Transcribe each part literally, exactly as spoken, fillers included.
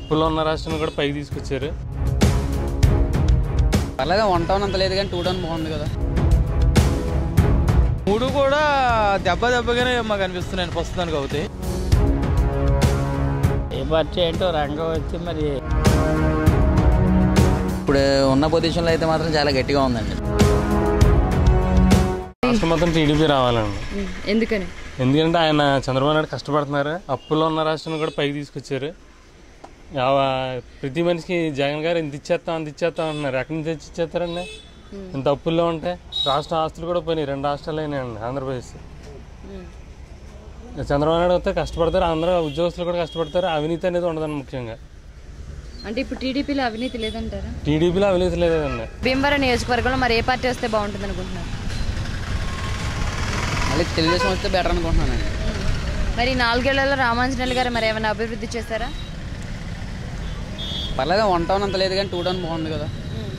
అప్పుల్లో ఉన్న రాష్ట్రాన్ని కూడా పైకి తీసుకొచ్చారు. పర్లేదు, వన్ టౌన్ అంత లేదు కానీ టూ టౌన్ బాగుంది కదా. మూడు కూడా దెబ్బ దెబ్బగానే మాకు అనిపిస్తున్నాయి ప్రస్తుతానికి. అవుతాయి ఏ పార్టీ ఏంటో రంగం వచ్చి మరి ఇప్పుడు ఉన్న పొజిషన్లో అయితే మాత్రం చాలా గట్టిగా ఉందండి. రాష్ట్రం మొత్తం టీడీపీ రావాలండి. ఎందుకని? ఎందుకంటే ఆయన చంద్రబాబు నాయుడు కష్టపడుతున్నారు. అప్పుల్లో ఉన్న రాష్ట్రాన్ని కూడా పైకి తీసుకొచ్చారు. ప్రతి మనిషికి జగన్ గారు ఇంత ఇచ్చేస్తాం అంత ఇచ్చేస్తాం అంటున్నారు. ఎక్కడి నుంచి తెచ్చి ఇచ్చేస్తారండి? ఇంత అప్పుల్లో ఉంటే రాష్ట్ర ఆస్తులు కూడా పోయినాయి. రెండు రాష్ట్రాలు అయినాయండి ఆంధ్రప్రదేశ్. చంద్రబాబు నాయుడు వస్తే కష్టపడతారు, అందరూ ఉద్యోగస్తులు కూడా కష్టపడతారు. అవినీతి అనేది ఉండదండి ముఖ్యంగా. అంటే ఇప్పుడు టీడీపీలో అవినీతి లేదంటారా? టీడీపీలో అవినీతి లేదండి. భీమవరం నియోజకవర్గంలో మరి ఏ పార్టీ వస్తే బాగుంటుంది అనుకుంటున్నారు? మళ్ళీ తెలుగుదేశం వస్తే బెటర్ అనుకుంటున్నానండి. మరి నాలుగేళ్లలో రామాంజనేయులు గారు మరి ఏమైనా అభివృద్ధి చేశారా? పర్లేదు, వన్ టౌన్ అంత లేదు కానీ టూ టౌన్ బాగుంది కదా.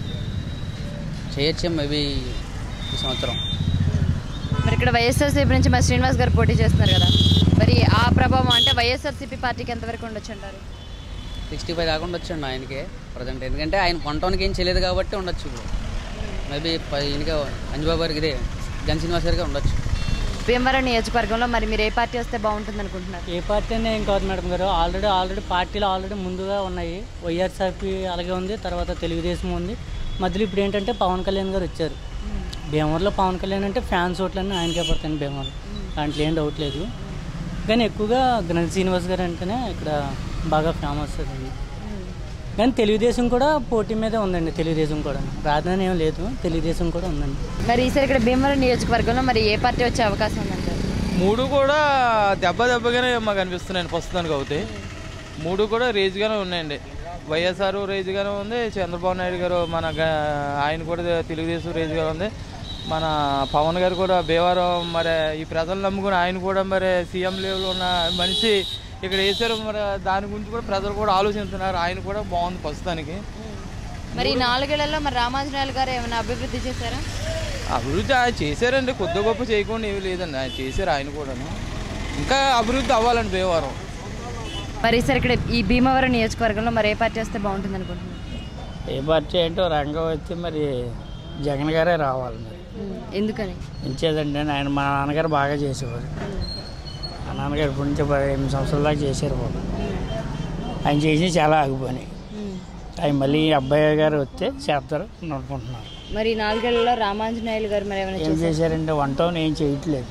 చేయొచ్చు మేబీ ఈ సంవత్సరం. మరి ఇక్కడ వైఎస్ఆర్సీపీ నుంచి మరి శ్రీనివాస్ గారు పోటీ చేస్తున్నారు కదా, మరి ఆ ప్రభావం అంటే వైఎస్ఆర్సీపీ పార్టీకి ఎంతవరకు ఉండొచ్చు అంటారు? సిక్స్టీ ఫైవ్ దాకా ఉండొచ్చండి ఆయనకి ప్రజెంట్. ఎందుకంటే ఆయన వన్ టౌన్కి ఏం చేయలేదు కాబట్టి ఉండొచ్చు. ఇప్పుడు మేబీ ఈయనకే అంజబాబు గారికి ఇదే జన్ శ్రీనివాస్ గారికి ఉండొచ్చు. భీమవరం నియోజకవర్గంలో మరి మీరు ఏ పార్టీ వస్తే బాగుంటుంది అనుకుంటున్నారు? ఏ పార్టీ అనే ఏం కాదు మేడం గారు. ఆల్రెడీ ఆల్రెడీ పార్టీలు ఆల్రెడీ ముందుగా ఉన్నాయి. వైఎస్ఆర్పీ అలాగే ఉంది, తర్వాత తెలుగుదేశం ఉంది. మధ్యలో ఇప్పుడు ఏంటంటే పవన్ కళ్యాణ్ గారు వచ్చారు. భీమవరంలో పవన్ కళ్యాణ్ అంటే ఫ్యాన్స్ ఓట్లన్నీ ఆయనకే పడతాయి భీమవరం, దాంట్లో ఏం డౌట్ లేదు. కానీ ఎక్కువగా గణేష్ శ్రీనివాస్ గారు అంటేనే ఇక్కడ బాగా ఫేమస్ అది. కానీ తెలుగుదేశం కూడా పోటీ మీదే ఉందండి. తెలుగుదేశం కూడా రాజధాని ఏం లేదు, తెలుగుదేశం కూడా ఉందండి. మరి ఈసారి ఇక్కడ భీమవరం నియోజకవర్గంలో మరి ఏ పార్టీ వచ్చే అవకాశం ఉందంటారు? మూడు కూడా దెబ్బ దెబ్బగానే మాకు అనిపిస్తున్నాయి ప్రస్తుతానికి. అవుతాయి మూడు కూడా రేజ్గానే ఉన్నాయండి. వైఎస్ఆర్ రేజ్గానే ఉంది, చంద్రబాబు నాయుడు గారు మన ఆయన కూడా తెలుగుదేశం రేజ్గా ఉంది. మన పవన్ గారు కూడా భీమవరం మరి ఈ ప్రజలు నమ్ముకుని ఆయన కూడా మరి సీఎం లెవెల్లో ఉన్న మనిషి ఇక్కడ వేసారు. మరి దాని గురించి కూడా ప్రజలు కూడా ఆలోచిస్తున్నారు. ఆయన కూడా బాగుంది ప్రస్తుతానికి. మరి నాలుగేళ్లలో మరి రామాంజనేయులు గారు ఏమైనా అభివృద్ధి చేశారా? అభివృద్ధి ఆయన చేశారండి, కొద్ది గొప్ప చేయకుండా ఏమి లేదండి. ఆయన చేశారు, ఆయన కూడా ఇంకా అభివృద్ధి అవ్వాలండి భీమవరం. మరి ఈసారి ఇక్కడ ఈ భీమవరం నియోజకవర్గంలో మరి ఏ పార్టీ వస్తే బాగుంటుంది అనుకుంటున్నారు? ఏ పార్టీ ఏంటో రంగం వచ్చి మరి జగన్ గారే రావాలి. మరి ఎందుకని? ఇచ్చేదండి ఆయన మా నాన్నగారు బాగా చేసేవారు. మా నాన్నగారు ఇప్పటి నుంచి ఎనిమిది సంవత్సరాల దాకా చేశారు బాబు. ఆయన చేసి చాలా ఆగిపోయినాయి. ఆయన మళ్ళీ అబ్బాయి గారు వస్తే చేస్తారు అనుకుంటున్నారు. మరి నాలుగేళ్లలో రామాంజనేయులు గారు మరి ఏమైనా ఏం చేశారంటే వన్ టౌన్ ఏం చేయట్లేదు.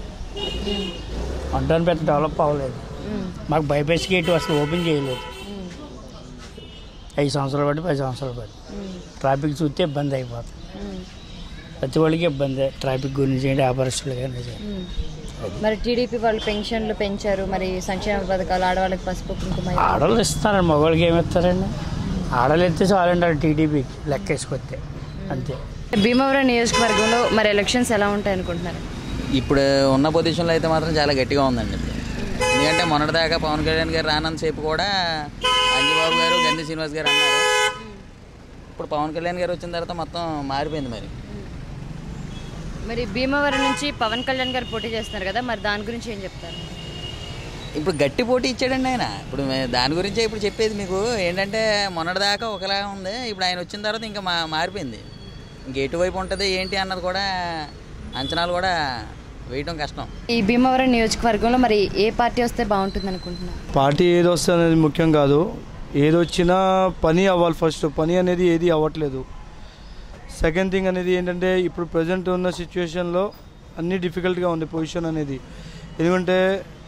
వన్ టౌన్ పెద్ద డెవలప్ అవ్వలేదు. మాకు బైపాస్ గేట్ అసలు ఓపెన్ చేయలేదు. ఐదు సంవత్సరాలు బట్టి పది సంవత్సరాలు బట్టి ట్రాఫిక్ చూస్తే ఇబ్బంది అయిపోతుంది. ప్రతి వాళ్ళకి ఇబ్బంది ట్రాఫిక్ గురించి ఏంటి వ్యాపారస్తులు కానీ. మరి టీడీపీ వాళ్ళు పెన్షన్లు పెంచారు, మరి సంక్షేమ పథకాలు ఆడవాళ్ళకి పసుపు కుంకుమ ఆడవాళ్ళు ఇస్తారండి, మగవాళ్ళకి ఏమి ఇస్తారండి? ఆడవాళ్ళు ఇస్తే చాలండి టీడీపీకి లెక్క వేసుకొస్తే అంతే. భీమవరం నియోజకవర్గంలో మరి ఎలక్షన్స్ ఎలా ఉంటాయి అనుకుంటున్నారు? ఇప్పుడు ఉన్న పొజిషన్లో అయితే మాత్రం చాలా గట్టిగా ఉందండి. ఎందుకంటే మొన్నటిదాకా పవన్ కళ్యాణ్ గారు రానంత సేపు కూడా అంజబాబు గారు గంధి శ్రీనివాస్ గారు అన్నారు. ఇప్పుడు పవన్ కళ్యాణ్ గారు వచ్చిన తర్వాత మొత్తం మారిపోయింది. మరి మరి భీమవరం నుంచి పవన్ కళ్యాణ్ గారు పోటీ చేస్తున్నారు కదా, మరి దాని గురించి ఏం చెప్తారు? ఇప్పుడు గట్టి పోటీ ఇచ్చాడండి ఆయన. ఇప్పుడు దాని గురించే ఇప్పుడు చెప్పేది మీకు. ఏంటంటే మొన్నటిదాకా ఒకలా ఉంది, ఇప్పుడు ఆయన వచ్చిన తర్వాత ఇంకా మా మారిపోయింది. ఇంక ఎటువైపు ఉంటుంది ఏంటి అన్నది కూడా అంచనాలు కూడా వేయడం కష్టం. ఈ భీమవరం నియోజకవర్గంలో మరి ఏ పార్టీ వస్తే బాగుంటుంది అనుకుంటున్నారు? పార్టీ ఏది వస్తే అనేది ముఖ్యం కాదు, ఏది వచ్చినా పని అవ్వాలి. ఫస్ట్ పని అనేది ఏది అవ్వట్లేదు. సెకండ్ థింగ్ అనేది ఏంటంటే ఇప్పుడు ప్రజెంట్ ఉన్న సిచ్యువేషన్లో అన్నీ డిఫికల్ట్గా ఉంది పొజిషన్ అనేది. ఎందుకంటే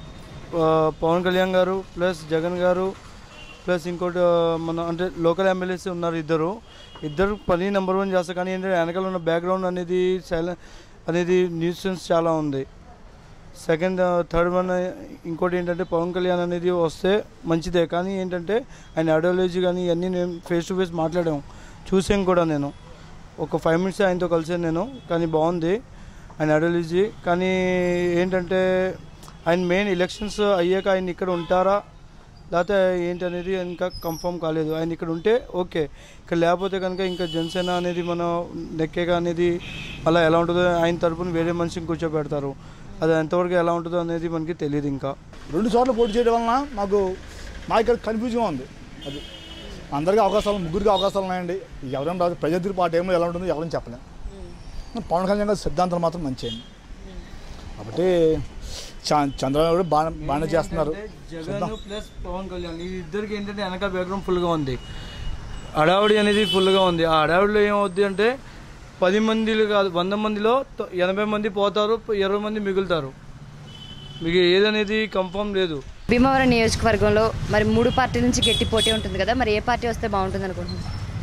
పవన్ కళ్యాణ్ గారు ప్లస్ జగన్ గారు ప్లస్ ఇంకోటి మన అంటే లోకల్ ఎమ్మెల్యేస్ ఉన్నారు. ఇద్దరు ఇద్దరు పని నెంబర్ వన్ చేస్తారు. కానీ ఏంటంటే వెనకాల ఉన్న బ్యాక్గ్రౌండ్ అనేది సైలెంట్ అనేది న్యూసెన్స్ చాలా ఉంది. సెకండ్ థర్డ్ వన్ ఇంకోటి ఏంటంటే పవన్ కళ్యాణ్ అనేది వస్తే మంచిదే. కానీ ఏంటంటే ఆయన ఐడియాలజీ కానీ ఇవన్నీ నేను ఫేస్ టు ఫేస్ మాట్లాడాము, చూసాను కూడా. నేను ఒక ఫైవ్ మినిట్స్ ఆయనతో కలిసాను నేను. కానీ బాగుంది ఆయన ఐడియాలజీ. కానీ ఏంటంటే ఆయన మెయిన్ ఎలక్షన్స్ అయ్యాక ఆయన ఇక్కడ ఉంటారా లేకపోతే ఏంటి అనేది ఇంకా కన్ఫర్మ్ కాలేదు. ఆయన ఇక్కడ ఉంటే ఓకే, ఇక్కడ లేకపోతే కనుక ఇంకా జనసేన అనేది మన నెక్కేగా అనేది అలా ఎలా ఉంటుందో ఆయన తరపున వేరే మనిషిని కూర్చోబెడతారు. అది ఎంతవరకు ఎలా ఉంటుందో అనేది మనకి తెలియదు. ఇంకా రెండు సార్లు పోటీ చేయడం వలన మాకు మా ఇక్కడ కన్ఫ్యూజ్గా ఉంది. అది అందరికీ అవకాశాలు, ముగ్గురికి అవకాశాలు ఉన్నాయండి. ఎవరైనా రాదు, ప్రజాధికార పార్టీ ఏమో ఎలా ఉంటుందో ఎవరైనా చెప్పలేం. పవన్ కళ్యాణ్ గారి సిద్ధాంతాలు మాత్రం మంచియండి. కాబట్టి చంద్రబాబు కూడా బాగా బాగానే చేస్తున్నారు. జగన్ ప్లస్ పవన్ కళ్యాణ్ ఈ ఇద్దరికి ఏంటంటే వెనక బ్యాక్గ్రౌండ్ ఫుల్గా ఉంది, హడావుడి అనేది ఫుల్గా ఉంది. ఆ హడావుడిలో ఏమవుద్ది అంటే పది మందిలు కాదు వంద మందిలో ఎనభై మంది పోతారు, ఇరవై మంది మిగులుతారు. మీకు ఏదనేది కన్ఫర్మ్ లేదు. భీమవరం నియోజకవర్గంలో మరి మూడు పార్టీల నుంచి గట్టి పోటీ ఉంటుంది కదా, మరి ఏ పార్టీ వస్తే బాగుంటుంది అనుకుంటున్నారు?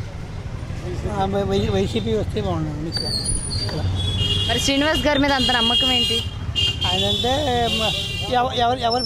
వైసీపీ వస్తే బాగుంటుంది. మరి శ్రీనివాస్ గారి మీద అంత నమ్మకం ఏంటి? ఆయన అంటే ఎవరు ఎవరు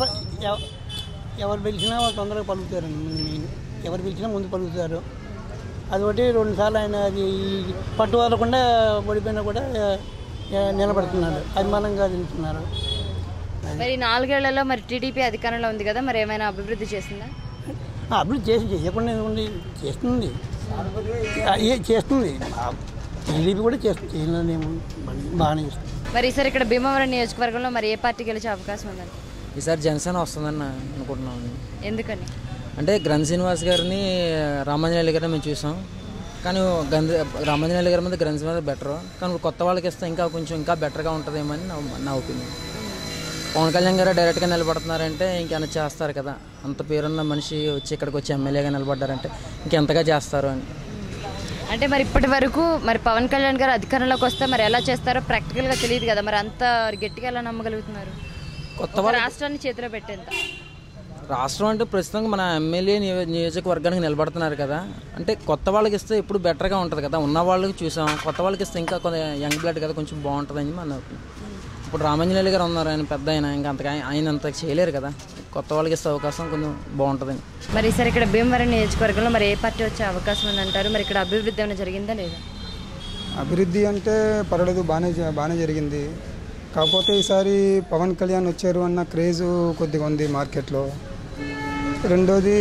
ఎవరు పిలిచినా వాళ్ళు తొందరగా పలుకుతారండి. మెయిన్ ఎవరు పిలిచినా ముందు పలుకుతారు. అదొకటి. రెండు సార్లు ఆయన అది పట్టు వదలకుండా పడిపోయినా కూడా నిలబడుతున్నారు, అభిమానంగా తింటున్నారు. మరి నాలుగేళ్లలో మరి టీడీపీ అధికారంలో ఉంది కదా, మరి ఏమైనా అభివృద్ధి చేసిందా? అభివృద్ధి చేసి చేయకుండా చేస్తుంది చేస్తుంది టీడీపీ కూడా చేస్తుంది, చేయలేదేమో బాగానే చేస్తుంది. మరి ఈసారి ఇక్కడ భీమవరం నియోజకవర్గంలో మరి ఏ పార్టీ గెలిచే అవకాశం ఉందండి? ఈసారి జనసేన వస్తుందని అనుకుంటున్నాం. ఎందుకని? అంటే గ్రంథ్ శ్రీనివాస్ గారిని, రామాంజనేయులు గారిని మేము చూసాం, కానీ గంధ రామాంజనేయులు గారి మీద గ్రంథ్ శ్రీనివాస్ బెటర్, కానీ కొత్త వాళ్ళకి ఇస్తే ఇంకా కొంచెం ఇంకా బెటర్గా ఉంటుందేమో అని నా నా ఒపీనియన్. పవన్ కళ్యాణ్ గారు డైరెక్ట్గా నిలబడుతున్నారంటే ఇంకేమైనా చేస్తారు కదా, అంత పేరున్న మనిషి వచ్చి ఇక్కడికి వచ్చి ఎమ్మెల్యేగా నిలబడ్డారంటే ఇంకెంతగా చేస్తారు అని. అంటే మరి ఇప్పటి వరకు మరి పవన్ కళ్యాణ్ గారు అధికారంలోకి వస్తే మరి ఎలా చేస్తారో ప్రాక్టికల్గా తెలియదు కదా, మరి అంత గట్టిగా ఎలా నమ్మగలుగుతున్నారు? కొత్త రాష్ట్రాన్ని చేతిలో పెట్టేంత రాష్ట్రం అంటే ప్రస్తుతం మన ఎమ్మెల్యే నియోజకవర్గానికి నిలబడుతున్నారు కదా, అంటే కొత్త వాళ్ళకి ఇస్తే ఎప్పుడు బెటర్గా ఉంటుంది కదా. ఉన్న వాళ్ళకి చూసాం, కొత్త వాళ్ళకి ఇస్తే ఇంకా కొంత యంగ్ బ్లడ్ కదా, కొంచెం బాగుంటుందని మన ఇప్పుడు రామాంజనేయులు గారు ఉన్నారు, ఆయన పెద్ద ఆయన, ఇంకా అంతగా ఆయన అంత చేయలేరు కదా, కొత్త వాళ్ళకి ఇస్తే అవకాశం కొంచెం బాగుంటుందని. మరి ఈసారి ఇక్కడ భీమవరం నియోజకవర్గంలో మరి ఏ పార్టీ వచ్చే అవకాశం ఉంది అంటారు? మరి ఇక్కడ అభివృద్ధి ఏమైనా జరిగిందా లేదా? అభివృద్ధి అంటే పర్వాలేదు, బాగానే బాగానే జరిగింది. కాకపోతే ఈసారి పవన్ కళ్యాణ్ వచ్చారు అన్న క్రేజు కొద్దిగా ఉంది మార్కెట్లో. రెండోది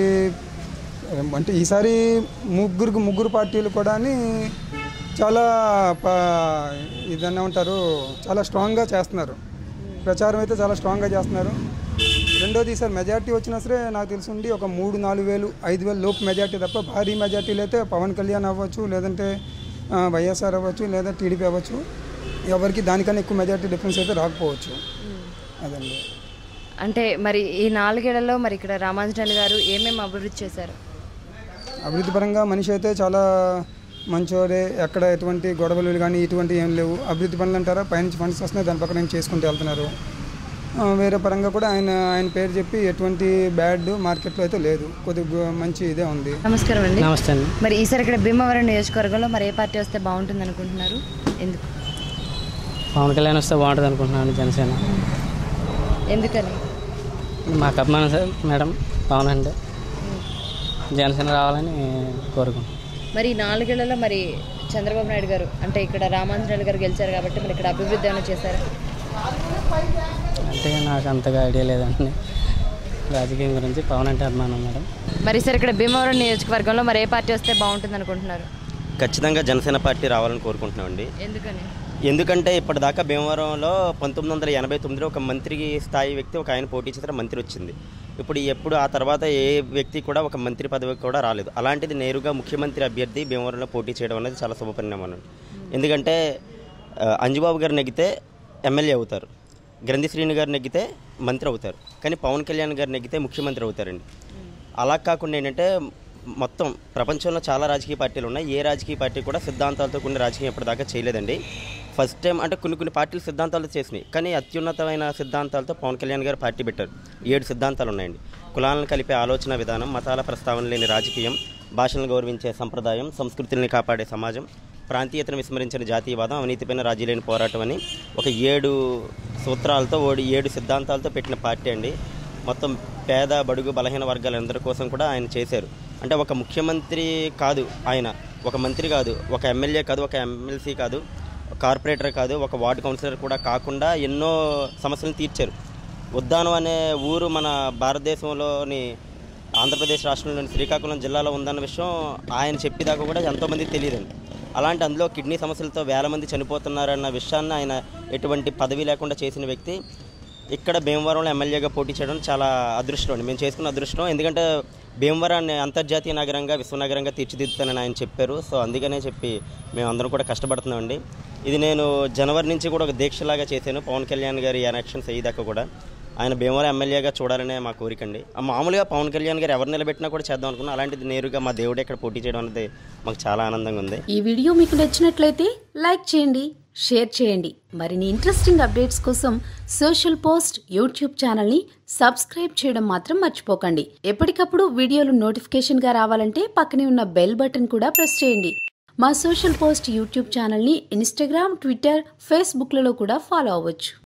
అంటే ఈసారి ముగ్గురు ముగ్గురు పార్టీలు కూడా చాలా ఇదన్నా ఉంటారు, చాలా స్ట్రాంగ్గా చేస్తున్నారు, ప్రచారం అయితే చాలా స్ట్రాంగ్గా చేస్తున్నారు. రెండోది ఈసారి మెజార్టీ వచ్చినా సరే నాకు తెలిసి ఉండి ఒక మూడు నాలుగు వేలు ఐదు వేలు లోపు మెజార్టీ తప్ప భారీ మెజార్టీలు అయితే పవన్ కళ్యాణ్ అవ్వచ్చు, లేదంటే వైఎస్ఆర్ అవ్వచ్చు, లేదా టీడీపీ అవ్వచ్చు, ఎవరికి దానికన్నా ఎక్కువ మెజార్టీ డిఫరెన్స్ అయితే రాకపోవచ్చు. అదండి. అంటే మరి ఈ నాలుగేళ్లలో మరి ఇక్కడ రామాంజనేయులు గారు ఏమేమి అభివృద్ధి చేశారు? అభివృద్ధి పరంగా మనిషి అయితే చాలా మంచోడే, ఎక్కడ ఎటువంటి గొడవలు కానీ ఇటువంటి ఏం లేవు. అభివృద్ధి పనులు అంటారా, పైనుంచి ఫండ్స్ వస్తున్నాయి, దాని పక్కన చేసుకుంటూ వెళ్తున్నారు. వేరే పరంగా కూడా ఆయన ఆయన పేరు చెప్పి ఎటువంటి బ్యాడ్ మార్కెట్లో అయితే లేదు, కొద్దిగా మంచి ఇదే ఉంది. నమస్కారం అండి. నమస్తే అండి. మరి ఈసారి ఇక్కడ భీమవరం నియోజకవర్గంలో మరి ఏ పార్టీ వస్తే బాగుంటుంది అనుకుంటున్నారు? ఎందుకు? పవన్ కళ్యాణ్ వస్తే బాగుంటుంది అనుకుంటున్నాను, జనసేన. ఎందుకని? మాకు అభిమానం సార్ మేడం పవన్ అంటే, జనసేన రావాలని కోరుకుంటున్నాం. మరి నాలుగేళ్లలో మరి చంద్రబాబు నాయుడు గారు అంటే ఇక్కడ రామాంజనేయులు గారు గెలిచారు కాబట్టి మరి ఇక్కడ అభివృద్ధి ఏమైనా చేశారా? అంటే నాకు అంతగా ఐడియా లేదండి రాజకీయం గురించి. పవన్ అంటే అభిమానం మేడం. మరి సార్ ఇక్కడ భీమవరం నియోజకవర్గంలో మరి ఏ పార్టీ వస్తే బాగుంటుంది అనుకుంటున్నారు? ఖచ్చితంగా జనసేన పార్టీ రావాలని కోరుకుంటున్నామండి. ఎందుకని? ఎందుకంటే ఇప్పటిదాకా భీమవరంలో పంతొమ్మిది వందల ఎనభై తొమ్మిదిలో ఒక మంత్రి స్థాయి వ్యక్తి ఒక ఆయన పోటీ చేసిన మంత్రి వచ్చింది. ఇప్పుడు ఎప్పుడు ఆ తర్వాత ఏ వ్యక్తి కూడా ఒక మంత్రి పదవి కూడా రాలేదు. అలాంటిది నేరుగా ముఖ్యమంత్రి అభ్యర్థి భీమవరంలో పోటీ చేయడం అనేది చాలా శుభపరిణామం. ఎందుకంటే అంజుబాబు గారు నెగ్గితే ఎమ్మెల్యే అవుతారు, గ్రంథి శ్రీని గారు నెగ్గితే మంత్రి అవుతారు, కానీ పవన్ కళ్యాణ్ గారు నెగ్గితే ముఖ్యమంత్రి అవుతారండి. అలా కాకుండా ఏంటంటే మొత్తం ప్రపంచంలో చాలా రాజకీయ పార్టీలు ఉన్నాయి, ఏ రాజకీయ పార్టీ కూడా సిద్ధాంతాలతో కొన్ని రాజకీయం ఎప్పటిదాకా చేయలేదండి. ఫస్ట్ టైం అంటే కొన్ని కొన్ని పార్టీలు సిద్ధాంతాలతో చేసినాయి, కానీ అత్యున్నతమైన సిద్ధాంతాలతో పవన్ కళ్యాణ్ గారు పార్టీ పెట్టారు. ఏడు సిద్ధాంతాలు ఉన్నాయండి. కులాలను కలిపే ఆలోచన విధానం, మతాల ప్రస్తావన లేని రాజకీయం, భాషలను గౌరవించే సంప్రదాయం, సంస్కృతిని కాపాడే సమాజం, ప్రాంతీయతను విస్మరించిన జాతీయవాదం, అవినీతిపైన రాజీ లేని పోరాటం అని ఒక ఏడు సూత్రాలతో ఓడి ఏడు సిద్ధాంతాలతో పెట్టిన పార్టీ అండి. మొత్తం పేద బడుగు బలహీన వర్గాలందరి కోసం కూడా ఆయన చేశారు. అంటే ఒక ముఖ్యమంత్రి కాదు ఆయన, ఒక మంత్రి కాదు, ఒక ఎమ్మెల్యే కాదు, ఒక ఎమ్మెల్సీ కాదు, కార్పొరేటర్ కాదు, ఒక వార్డు కౌన్సిలర్ కూడా కాకుండా ఎన్నో సమస్యలను తీర్చారు. ఉద్దానం అనే ఊరు మన భారతదేశంలోని ఆంధ్రప్రదేశ్ రాష్ట్రంలోని శ్రీకాకుళం జిల్లాలో ఉందన్న విషయం ఆయన చెప్పేదాకా కూడా ఎంతోమందికి తెలియదండి. అలాంటి అందులో కిడ్నీ సమస్యలతో వేల మంది చనిపోతున్నారన్న విషయాన్ని ఆయన ఎటువంటి పదవి లేకుండా చేసిన వ్యక్తి. ఇక్కడ భీమవరంలో ఎమ్మెల్యేగా పోటీ చేయడం చాలా అదృష్టం అండి, మేము చేసుకున్న అదృష్టం. ఎందుకంటే భీమవరాన్ని అంతర్జాతీయ నగరంగా విశ్వనగరంగా తీర్చిదిద్దుతానని ఆయన చెప్పారు. సో అందుకనే చెప్పి మేమందరం కూడా కష్టపడుతున్నామండి. ఇది నేను జనవరి నుంచి కూడా ఒక దీక్షలాగా చేశాను. పవన్ కళ్యాణ్ గారి ఎలక్షన్స్ అయ్యేదాకా కూడా ఆయన భీమవరం ఎమ్మెల్యేగా చూడాలనే మా కోరిక అండి. మామూలుగా పవన్ కళ్యాణ్ గారు ఎవరు నిలబెట్టినా కూడా చేద్దాం అనుకున్నాం. అలాంటిది నేరుగా మా దేవుడే ఇక్కడ పోటీ చేయడం అనేది మాకు చాలా ఆనందంగా ఉంది. ఈ వీడియో మీకు నచ్చినట్లయితే లైక్ చేయండి, షేర్ చేయండి. మరిన్ని ఇంట్రెస్టింగ్ అప్డేట్స్ కోసం సోషల్ పోస్ట్ యూట్యూబ్ ఛానల్ని సబ్స్క్రైబ్ చేయడం మాత్రం మర్చిపోకండి. ఎప్పటికప్పుడు వీడియోలు నోటిఫికేషన్గా రావాలంటే పక్కనే ఉన్న బెల్ బటన్ కూడా ప్రెస్ చేయండి. మా సోషల్ పోస్ట్ యూట్యూబ్ ఛానల్ని ఇన్స్టాగ్రామ్, ట్విట్టర్, ఫేస్బుక్లలో కూడా ఫాలో అవ్వచ్చు.